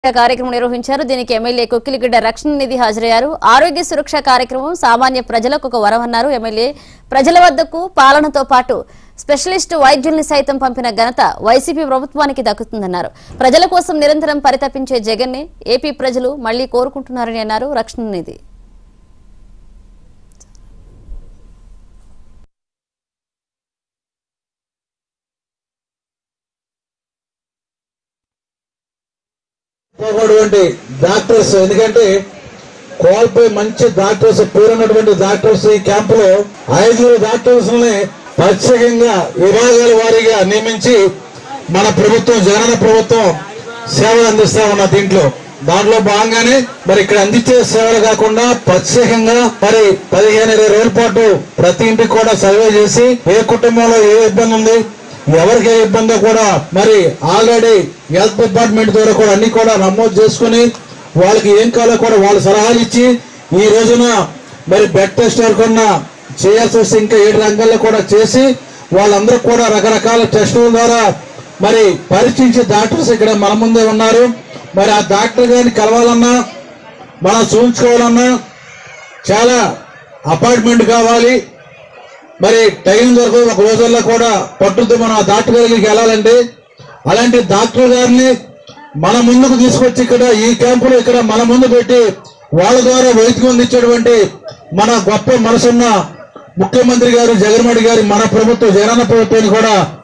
కార్యక్రమం నిర్వహించారు. దీనికి ఎమ్మెల్యే కొక్కిలిగడ్డ రక్షణ నిధి హాజరయ్యారు. ఆరోగ్య సురక్ష కార్యక్రమం సామాన్య ప్రజలకు ఒక వరమన్నారు ఎమ్మెల్యే. ప్రజల వద్దకు పాలనతో పాటు స్పెషలిస్ట్ వైద్యుల్ని సైతం పంపిన ఘనత వైసీపీ ప్రభుత్వానికి దక్కుతుందన్నారు. ప్రజల కోసం నిరంతరం పరితపించే జగన్నే ఏపీ ప్రజలు మళ్లీ కోరుకుంటున్నారని అన్నారు రక్షణ నిధి. డాక్టర్స్ ఎందుకంటే క్వాలిఫై మంచి డాక్టర్స్ పేరున్నటువంటి డాక్టర్స్ ఈ క్యాంపులో 5 డాక్టర్స్ ప్రత్యేకంగా విభాగాల వారీగా నియమించి మన ప్రభుత్వం జగనన ప్రభుత్వం సేవలు అందిస్తా ఉన్న దాంట్లో భాగంగానే మరి ఇక్కడ అందించే సేవలు కాకుండా ప్రత్యేకంగా మరి 15-20 రోజుల పాటు ప్రతి ఇంటికి కూడా సర్వే చేసి ఏ కుటుంబంలో ఏ ఇబ్బంది ఉంది ఎవరికి ఏ ఇబ్బందో కూడా మరి ఆల్రెడీ హెల్త్ డిపార్ట్మెంట్ ద్వారా కూడా అన్ని కూడా నమోదు చేసుకుని వాళ్ళకి ఏం కావాలో కూడా వాళ్ళు సలహాలు ఇచ్చి ఈ రోజున మరి బెడ్ టెస్ట్ వరకు చేయాల్సి వస్తే ఇంకా 7 రంగాల్లో కూడా చేసి వాళ్ళందరూ కూడా రకరకాల టెస్టుల ద్వారా మరి పరీక్షించే డాక్టర్స్ ఇక్కడ మన ముందే ఉన్నారు. మరి ఆ డాక్టర్ గారిని కలవాలన్నా మనం చూపించుకోవాలన్నా చాలా అపాయింట్మెంట్ కావాలి. మరి టైం వరకు ఒక రోజుల్లో కూడా పట్టుతో మనం ఆ డాక్టర్ గారికి వెళ్ళాలంటే అలాంటి డాక్టర్ గారిని మన ముందుకు తీసుకొచ్చి ఇక్కడ ఈ క్యాంపులో ఇక్కడ మన ముందు పెట్టి వాళ్ళ ద్వారా వైద్యం అందించేటువంటి మన గొప్ప మనసున్న ముఖ్యమంత్రి గారు జగన్మోహన్ గారి మన ప్రభుత్వం జగనన్న ప్రభుత్వాన్ని కూడా